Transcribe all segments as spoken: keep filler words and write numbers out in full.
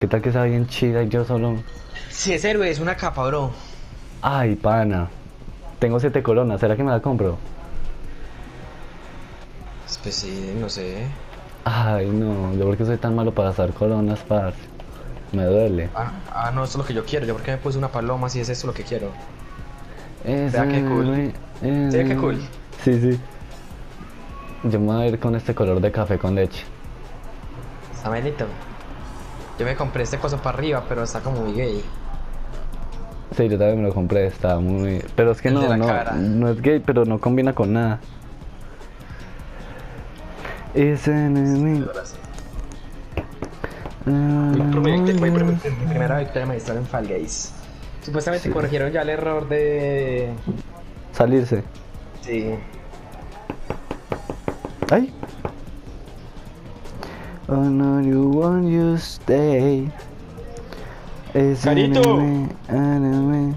¿Qué tal que sea bien chida y yo solo? Si es héroe, es una capa, bro. Ay, pana. Tengo siete coronas, ¿será que me la compro? Pues sí, no sé. Ay, no, yo porque soy tan malo para gastar coronas, parce. Me duele. Ah, ah, no, esto es lo que yo quiero. Yo porque me puse una paloma si es esto lo que quiero. Ese, Vea qué cool. me- ¿Sí ve qué eh, cool? Sí, sí. Yo me voy a ir con este color de café con leche. Samuelito. Yo me compré este coso para arriba, pero está como muy gay. Sí, yo también me lo compré, está muy... Pero es que El de no, la no, cara. no es gay, pero no combina con nada. Ese enemigo. Ahora sí. Mi, proyecto, mi, Ah, prim- mi primera victoria maestra en Fall Guys. Supuestamente sí. corrigieron ya el error de... Salirse. Sí. Ay. Oh no, you want you stay. Ese ¡Carito! enemigo, enemigo.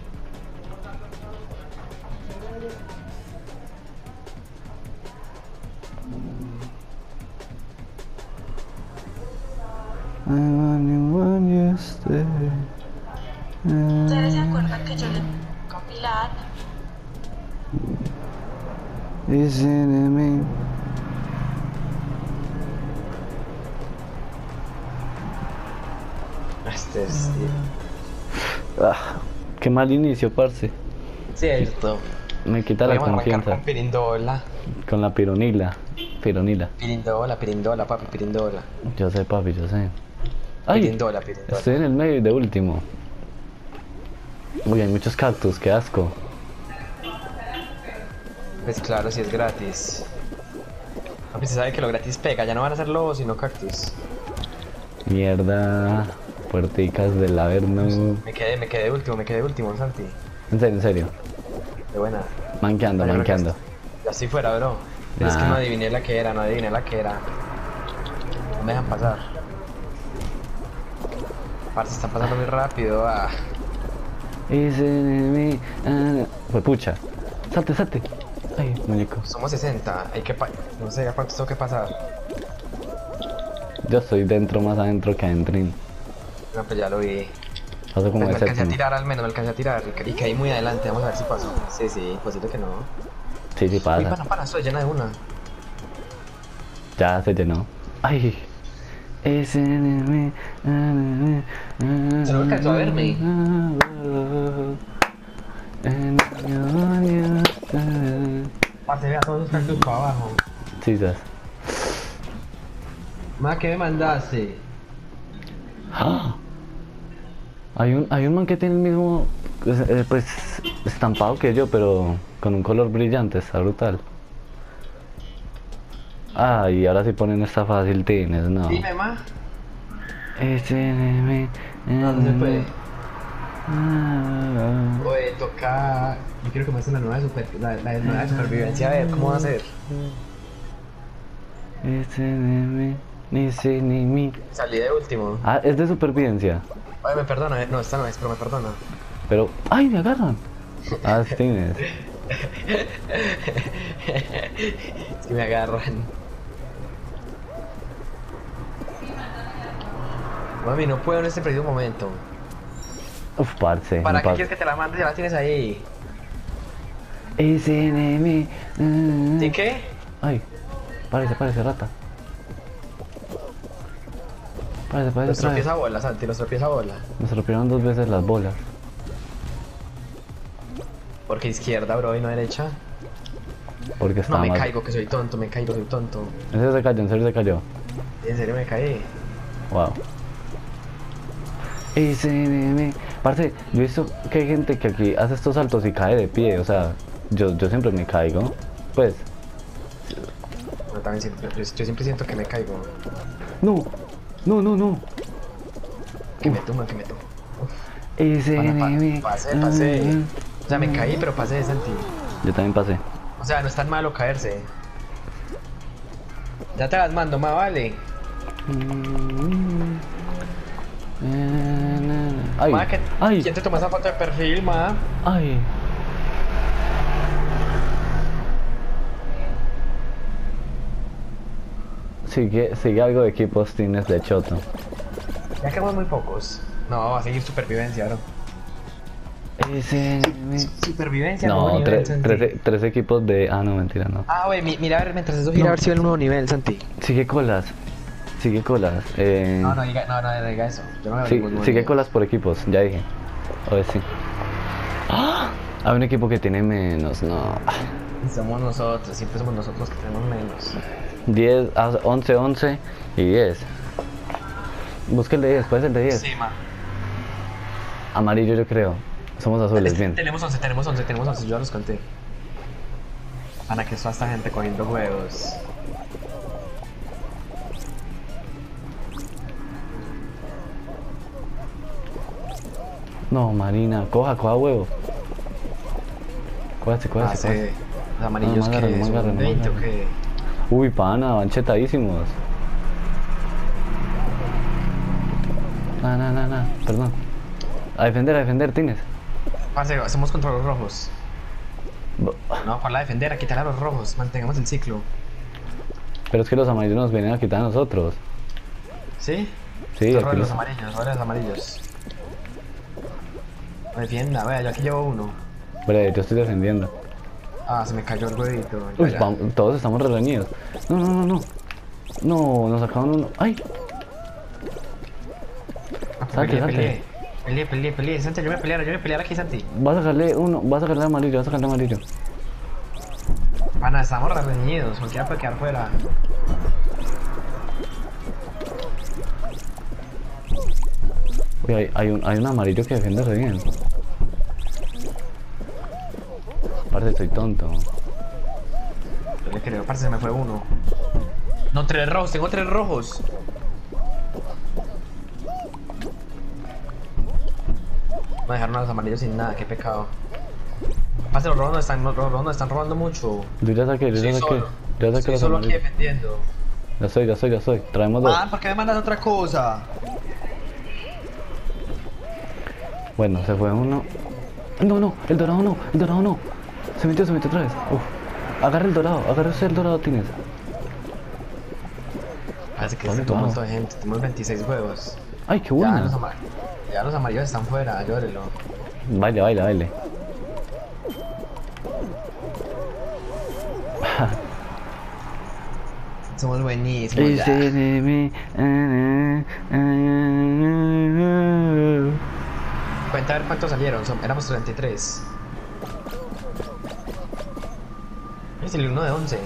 I want you, want you stay. ¿Ustedes se acuerdan que yo le compilar? Ese enemigo. Este es... Ah, qué mal inicio, parce. Cierto. Me quita la Podríamos arrancar confianza con pirindola. con la pironila. Pironila. Pirindola, pirindola, papi, pirindola. Yo sé, papi, yo sé. Ay, Pirindola, pirindola. estoy en el medio y de último. Uy, hay muchos cactus, qué asco. Pues claro, si es gratis. Papi, se sabe que lo gratis pega, ya no van a ser lobos, sino cactus. Mierda. Puerticas del Averno. Me quedé, me quedé último, me quedé último, Santi. En serio, en serio. De buena. Manqueando, Yo creo que manqueando. Ya estoy fuera, bro. Es que Nah. no adiviné la que era, no adiviné la que era. No me dejan pasar. Parce, están pasando muy rápido. Ah. Ese enemigo. Ah, fue pucha. Salte, salte. Ay, muñeco. Somos sesenta, hay que pa no sé a cuánto tengo que pasar. Yo estoy dentro, más adentro que adentrín. No, pues ya lo vi. Paso como Pues me de alcancé a séptimo. tirar al menos, me alcancé a tirar y, y caí muy adelante, vamos a ver si pasó. Sí, sí, posible que no. Sí, sí Uy, pasa. pana, pana, estoy llena de una. Ya se llenó. Ay. Ese enemigo. Se no alcanzó a verme. Parce, vea todos esos cactus para abajo. Sí, sabes. Ma, ¿qué me mandaste? ¡Ah! Hay un, hay un man que tiene el mismo, pues, eh, pues, estampado que yo, pero con un color brillante, está brutal. Ah, y ahora sí ponen esta fácil, tienes, no. Dime, ma. Ese enemigo. No, no se puede. Ah, Oye, toca. Yo quiero que me hagan la nueva, super... la, la nueva de supervivencia, a ver cómo va a ser. Ese enemigo. Ese enemigo. Salí de último. Ah, es de supervivencia. Oye, me perdona, eh. No, esta no es, pero me perdona. Pero, ¡ay, me agarran! Ah, sí, tienes. Es que me agarran. Mami, no puedo en este preciso momento. Uf, parce. ¿Para me qué pas- quieres que te la mande si la tienes ahí? Ese enemigo. ¿Sí qué? Ay, parece, parece rata. Parece, parece Los otra vez. tropieza bola, Santi, los tropieza bola. Nos rompieron dos veces las bolas. Porque izquierda, bro, y no derecha. Porque No, estaba me mal. caigo, que soy tonto, me caigo, soy tonto. En serio se cayó, en serio se cayó. En serio me caí. Wow. Ese enemigo. Parce, yo he visto que hay gente que aquí hace estos saltos y cae de pie. O sea, yo, yo siempre me caigo. Pues, Yo también siempre, yo, yo siempre siento que me caigo. no, no, no, no. Que me tumba, que me tumba. Ese Pana, pa- enemigo. pasé, pasé. O sea, me caí, pero pasé, Santi. Yo también pasé. O sea, no es tan malo caerse. Ya te las mando, ma, vale. Ay, Ma, que- ay, ¿quién te toma esa foto de perfil, ma? ay. Sigue, sigue algo de equipos tienes de choto. Ya quedamos muy pocos. No, va a seguir supervivencia, bro. Ese... Supervivencia, No, nuevo nivel, tres, Santi. tres, tres equipos de... Ah, no, mentira, no. Ah, güey, mi- mira a ver, mientras eso gira No. a ver si ve el nuevo nivel, Santi. Sigue colas. Sigue colas. Eh... No, no diga, no, no, no diga eso. Yo no veo sí, ningún nuevo sigue nivel. colas por equipos, ya dije. A ver si. ¡Ah! Hay un equipo que tiene menos, no. Somos nosotros, siempre somos nosotros que tenemos menos. diez, ah, once, once y diez. Busca el de diez, ¿cuál es el de diez? Sí, ma. Amarillo yo creo. Somos azules, bien. Tenemos once, tenemos once, tenemos once, yo ya los conté. Ana, que está esta gente cogiendo huevos. No, Marina, coja, coja huevo. Cójase, Ah, cójase, sí. cójase. Los amarillos No, no, que agárralo, no, son agárralo, no, veinte o agárralo. qué. Uy, pana, van chetadísimos. Na, na, na, na, perdón. A defender, a defender, tienes. Parce, hacemos contra los rojos. Bo- No, para defender, a quitar a los rojos, mantengamos el ciclo. Pero es que los amarillos nos vienen a quitar a nosotros. ¿Sí? Sí, Entonces, aquí roben los los... amarillos, roben los amarillos. Defienda, vea, yo aquí llevo uno. Bre, yo estoy defendiendo. Ah, se me cayó el huevito. ya, Uy, ya. vamos, todos estamos reunidos. No, no, no, no. No, nos sacaron uno. ¡Ay! Ah, Salte, peleé, salte. peleé, peleé, peleé, peleé, Santi, yo voy a pelear, yo voy a pelear aquí, Santi. Va a sacarle uno, va a sacarle amarillo, va a sacarle amarillo. Pana, estamos reñidos, cualquiera puede quedar fuera. Uy, hay, hay, un, hay un amarillo que defiende re bien. Aparte, estoy tonto. Yo le creo, parce, se me fue uno. No, tres rojos, tengo tres rojos. Me dejaron a los amarillos sin nada, qué pecado. Parce, los rojos nos están, los rojos nos están robando mucho. Yo ya saqué, yo Estoy ya saqué. solo, Yo ya saqué estoy los solo aquí amarillos. defendiendo. Ya soy, ya soy, ya soy. Traemos dos. Ah, ¿por qué me mandas otra cosa? Bueno, se fue uno. No, no, el dorado no, el dorado no. Se metió, se metió otra vez. Uf. Agarra el dorado, agarra el dorado, tienes. Parece que Vale, es un wow. montón de gente, tenemos veintiséis huevos. Ay, qué Ya bueno. los, ama- ya los amarillos están fuera, llórelo. Baile, baile, baile. Somos buenísimos ya. Ese de mí, ah, ah, ah, Cuenta a ver cuántos salieron, Son- éramos treinta y tres. Es el uno de once.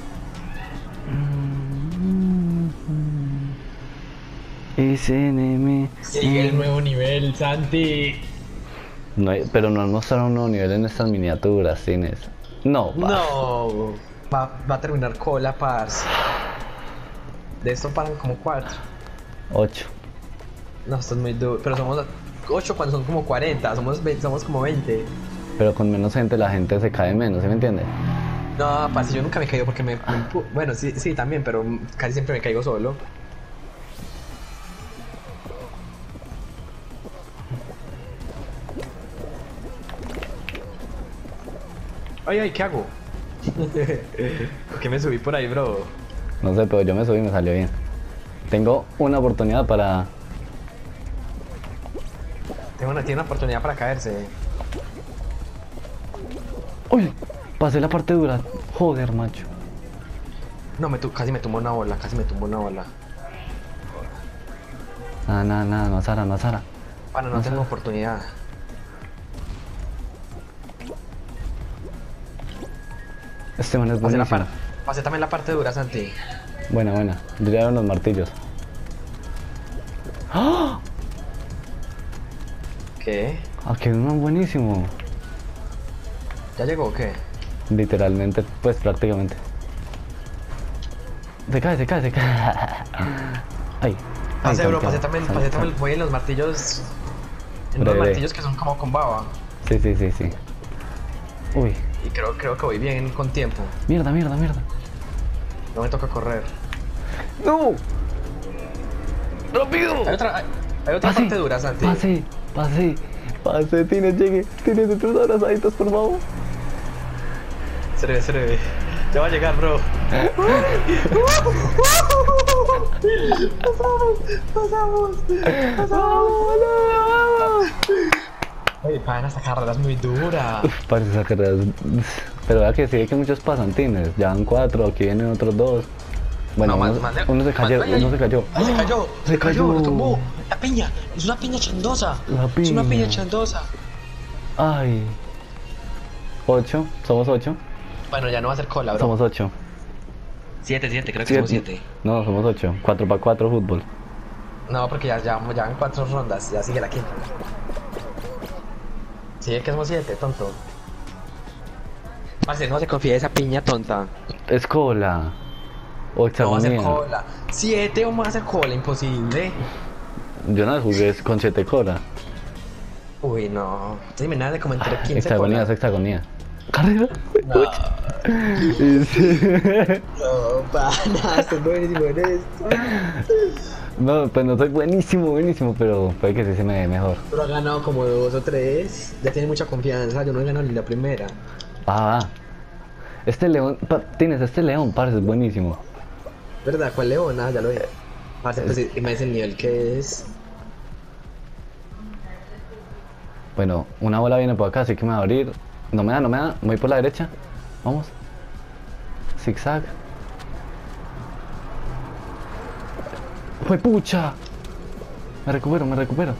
ah. Ese de mí. Sigue el nuevo nivel, Santi. No hay- pero no mostraron un nuevo nivel en estas miniaturas, Cines. No, pa. No, va, va a terminar cola, parce. De esto paran como cuatro. ocho. No, esto es muy duro. Pero somos ocho cuando son como cuarenta. Somos, ve- somos como veinte. Pero con menos gente la gente se cae menos, ¿sí me entiende? No, parce, yo nunca me he caído porque me... me empu- bueno, sí, sí, también, pero casi siempre me caigo solo. Ay, ay, ¿qué hago? ¿Por qué me subí por ahí, bro? No sé, pero yo me subí y me salió bien. Tengo una oportunidad para... Tengo una, tiene una oportunidad para caerse. ¡Uy! Pasé la parte dura. Joder, macho. No, me tu- casi me tumbó una bola, casi me tumbó una bola. Nada, nada, nada, no Sara, no Sara. Pana, no No tengo sé. oportunidad. Este man es Pasé, la buenísimo. par- pasé también la parte dura, Santi. Buena, buena. Yo ya veo los martillos. ¡Ah! ¿Qué? Aquí hay uno buenísimo. ¿Ya llegó o qué? Literalmente, pues prácticamente. Se cae, se cae, se cae. Ay. Pasé, ay, bro, Santiago, pasé también, San- pasé San- también, voy en los martillos. En los Breve. martillos que son como con baba. Sí, sí, sí, sí. Uy. Y creo, creo que voy bien con tiempo. Mierda, mierda, mierda. No me toca correr. ¡No! ¡Rápido! Hay otra, hay, hay otra Pase, parte dura, Santi. Pase, pase, pase, tienes, llegue, tienes de tus abrazaditos, por favor. Se le ve, se le ve. Ya va a llegar, bro. Pasamos, pasamos. Oye, pana, esta carrera es muy dura. Parce, esa carrera es- Pero vea que sí hay que muchos pasantines. Ya van cuatro, aquí vienen otros dos. Bueno, No, uno, más- más de- uno se cayó, más- ay, ay. uno se cayó. Ay, se cayó, Se se cayó, cayó. lo tumbó. La piña, es una piña chandosa. La Es una piña. piña chandosa. Ay. Ocho, somos ocho. Bueno, ya no va a ser cola, bro. Somos ocho. Siete, siete, creo que somos siete. No, somos ocho. Cuatro para cuatro fútbol. No, porque ya, ya, ya van cuatro rondas, ya sigue la quinta. Sigue que somos siete, tonto. Parce, no se confía de esa piña tonta. Es cola. O No va a ser hexagonía. cola. Siete vamos a hacer cola, imposible. Yo no jugué con siete cola. Uy, no. Dime nada de como entre quince Hexagonía, es colas. hexagonía. Carrera. No, Sí. no, pana, estoy buenísimo en esto. No, pues no soy buenísimo, buenísimo, pero puede que sí se me dé mejor. Pero ha ganado como dos o tres. Ya tiene mucha confianza. Yo no he ganado ni la primera. Ah, este león, pa- tienes este león, parce, es buenísimo. ¿Verdad? ¿Cuál leona? Ya lo vi. Parce, pues imagínese el nivel que es. Bueno, una bola viene por acá, así que me va a abrir. No me da, no me da, voy por la derecha. Vamos. Zigzag. ¡Fue pucha! Me recupero, me recupero.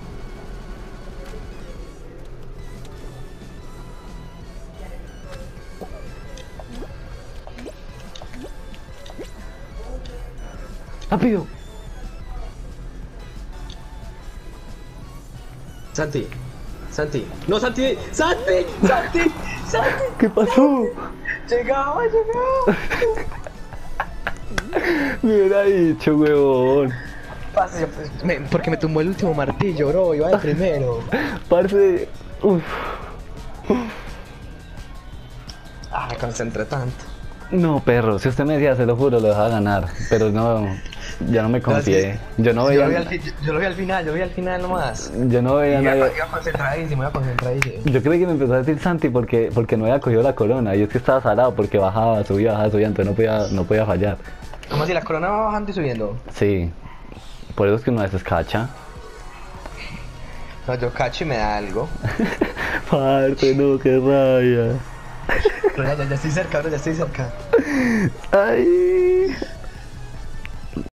¡Rápido! Santi. Santi. No, Santi. Santi. Santi. Santi. ¿Qué pasó? Llegaba, llegaba. Me hubiera dicho, huevón. Parce, pues, me- porque me tumbó el último martillo, bro. Iba de primero. Parce. Uf. Ah, me concentré tanto. No, perro, si usted me decía, se lo juro, lo dejaba ganar. Pero no, ya no me confié. Yo no Yo lo, vi veía, al, fi- yo lo vi al final, yo lo vi al final nomás. yo no veía Iba, nada. iba concentradísimo, iba concentradísimo. Yo creí que me empezó a decir Santi porque, porque no había cogido la corona. Y es que estaba salado porque bajaba, subía, bajaba, subía, entonces no podía, no podía fallar. Como si la corona va bajando y subiendo. Sí, por eso es que uno a veces cacha. No, yo cacho y me da algo. Parte, no, qué raya. Pero ya, ya, ya estoy cerca, bro, ya estoy cerca. Ay.